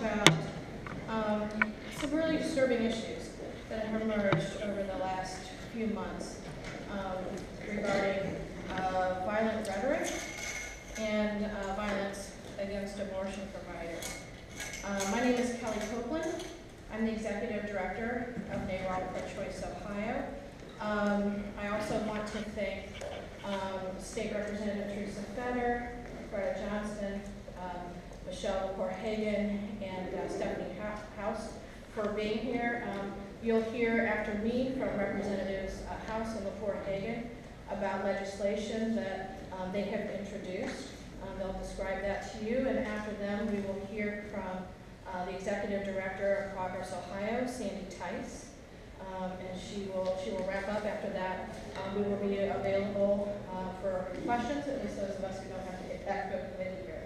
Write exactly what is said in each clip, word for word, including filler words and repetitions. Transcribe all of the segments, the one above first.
about um, some really disturbing issues that have emerged over the last few months um, regarding uh, violent rhetoric and uh, violence against abortion providers. Uh, my name is Kellie Copeland. I'm the Executive Director of NARAL ProgessOhio. Um, I also want to thank um, State Representative Teresa Fedor, Greta Johnson, um, Michele Lepore-Hagan, and uh, Stephanie Howse for being here. Um, you'll hear after me from Representatives uh, Howse and Lepore-Hagan about legislation that um, they have introduced. Um, they'll describe that to you, and after them we will hear from uh, the Executive Director of ProgressOhio, Theis. Um, and she will she will wrap up after that. Um, we will be available uh, for questions, at least those of us who don't have to get back to a committee hearing.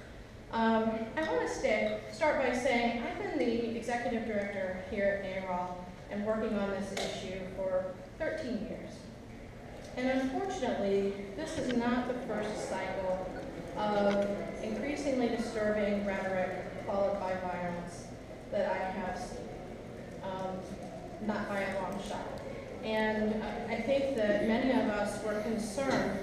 Um, I want to stay, start by saying I've been the Executive Director here at NARAL and working on this issue for thirteen years. And unfortunately, this is not the first cycle of increasingly disturbing rhetoric followed by violence that I have seen. Um, not by a long shot. And uh, I think that many of us were concerned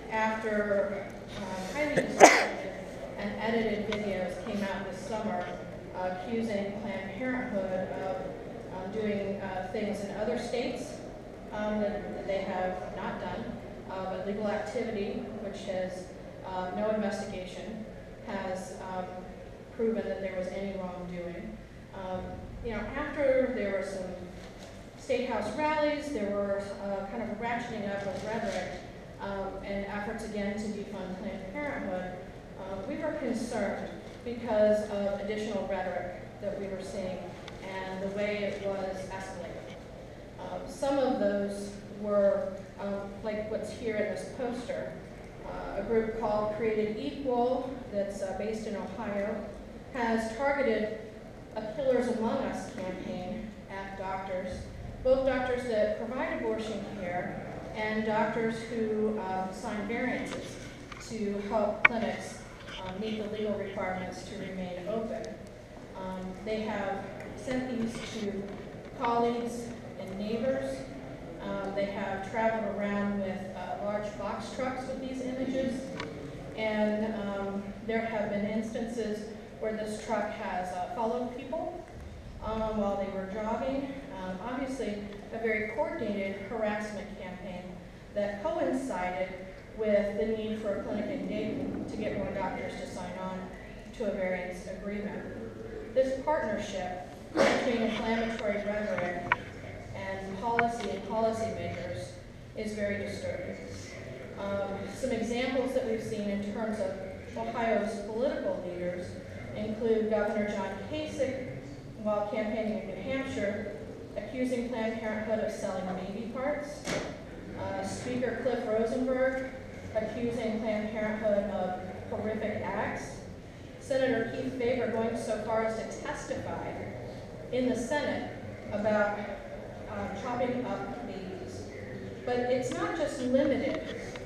after uh, highly distorted and edited videos came out this summer uh, accusing Planned Parenthood of um, doing uh, things in other states um, that, that they have not done, uh, but legal activity, which has uh, no investigation, has um, proven that there was any wrongdoing. Um, you know, after there were some State House rallies, there were uh, kind of ratcheting up of rhetoric um, and efforts again to defund Planned Parenthood. Uh, we were concerned because of additional rhetoric that we were seeing and the way it was escalating. Um, some of those were um, like what's here in this poster. Uh, a group called Created Equal that's uh, based in Ohio has targeted a Killers Among Us campaign at doctors, both doctors that provide abortion care and doctors who um, sign variances to help clinics um, meet the legal requirements to remain open. Um, they have sent these to colleagues and neighbors. Um, they have traveled around with uh, large box trucks with these images, and um, there have been instances where this truck has uh, followed people um, while they were jogging. Um, obviously, a very coordinated harassment campaign that coincided with the need for a clinic in Dayton to get more doctors to sign on to a variance agreement. This partnership between inflammatory rhetoric and policy and policymakers is very disturbing. Um, some examples that we've seen in terms of Ohio's political leaders include Governor John Kasich, while campaigning in New Hampshire, accusing Planned Parenthood of selling baby parts. Uh, Speaker Cliff Rosenberg accusing Planned Parenthood of horrific acts. Senator Keith Faber going so far as to testify in the Senate about uh, chopping up babies. But it's not just limited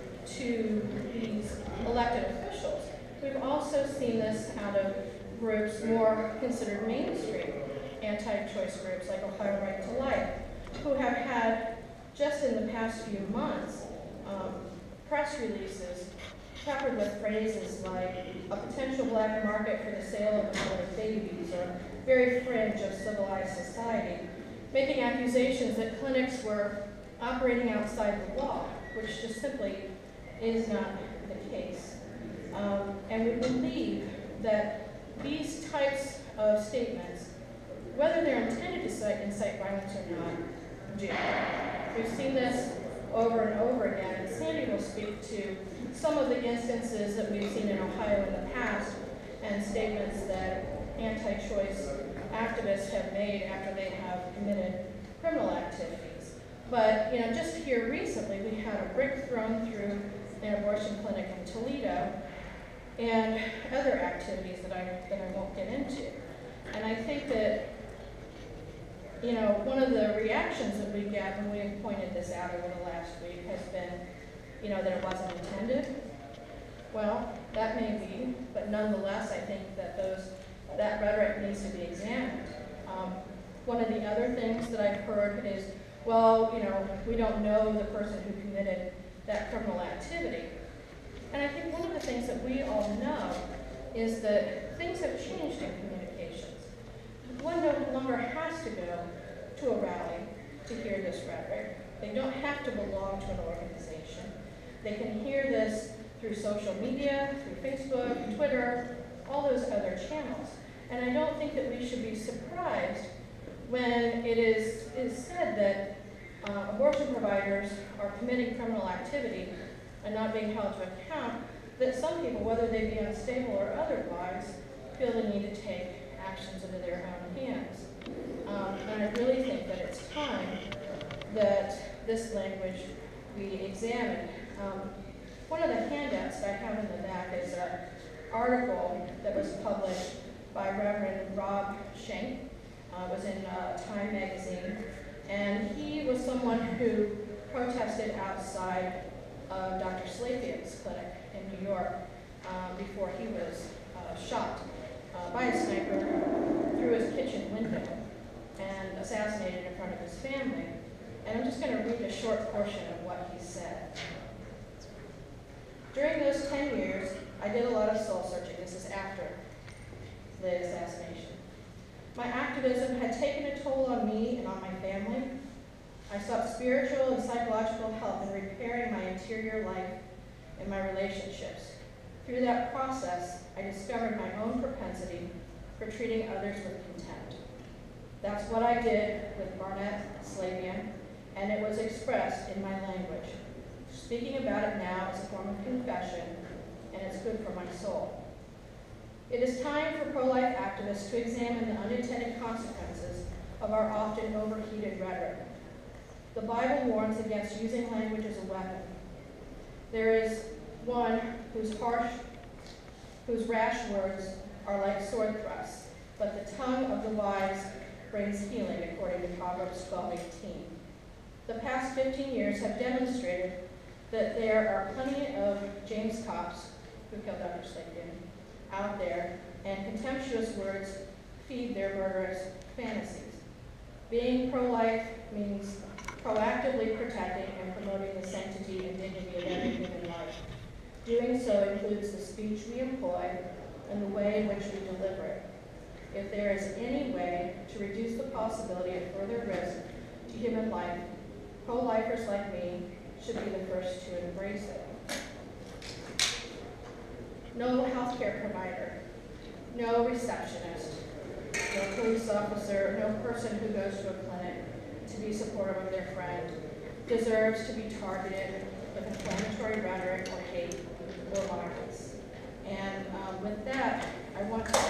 to these elected officials. We've also seen this out of groups more considered mainstream, anti-choice groups like Ohio Right to Life, who have had, just in the past few months, um, press releases peppered with phrases like a potential black market for the sale of aborted babies, or very fringe of civilized society, making accusations that clinics were operating outside the law, which just simply is not the case. Um, and we believe that these types of statements, whether they're intended to incite, incite violence or not, do. We've seen this over and over again, and Sandy will speak to some of the instances that we've seen in Ohio in the past and statements that anti-choice activists have made after they have committed criminal activities. But you know, just here recently, we had a brick thrown through an abortion clinic in Toledo, and other activities that I that I won't get into. And I think that, you know, one of the reactions that we get when we pointed this out over the last week has been, you know, that it wasn't intended. Well, that may be, but nonetheless, I think that those that rhetoric needs to be examined. Um, one of the other things that I've heard is, well, you know, we don't know the person who committed that criminal activity. And I think one of the things that we all know is that things have changed in communications. One no longer has to go to a rally to hear this rhetoric. They don't have to belong to an organization. They can hear this through social media, through Facebook, Twitter, all those other channels. And I don't think that we should be surprised when it is, is said that uh, abortion providers are committing criminal activity and not being held to account, that some people, whether they be unstable or otherwise, feel the need to take actions into their own hands. Um, and I really think that it's time that this language be examined. Um, one of the handouts that I have in the back is an article that was published by Reverend Rob Schenck. Uh, it was in uh, Time magazine, and he was someone who protested outside of Doctor Slapian's clinic in New York um, before he was uh, shot uh, by a sniper through his kitchen window and assassinated in front of his family. And I'm just going to read a short portion of what he said. During those ten years, I did a lot of soul searching. This is after the assassination. My activism had taken a toll on me and on my family. I sought spiritual and psychological help in repairing my interior life and my relationships. Through that process, I discovered my own propensity for treating others with contempt. That's what I did with Barnett Slavian, and it was expressed in my language. Speaking about it now is a form of confession, and it's good for my soul. It is time for pro-life activists to examine the unintended consequences of our often overheated rhetoric. The Bible warns against using language as a weapon. There is one whose harsh, whose rash words are like sword thrusts, but the tongue of the wise brings healing, according to Proverbs twelve eighteen. The past fifteen years have demonstrated that there are plenty of James Cops, who killed Doctor Slavian, out there, and contemptuous words feed their murderous fantasies. Being pro-life means proactively protecting and promoting the sanctity and dignity of every human life. Doing so includes the speech we employ and the way in which we deliver it. If there is any way to reduce the possibility of further risk to human life, pro-lifers like me should be the first to embrace it. No healthcare provider, no receptionist, no police officer, no person who goes to a clinic to be supportive of their friend deserves to be targeted with inflammatory rhetoric or hate or violence. And um, with that, I want to